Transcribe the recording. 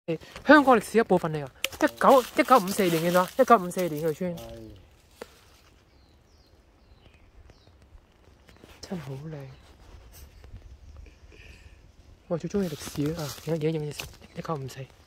香港歷史一部分嚟啊！1954年嘅咋？1954年嘅村，真係好靚。我最中意歷史啊！影嘢先，1954。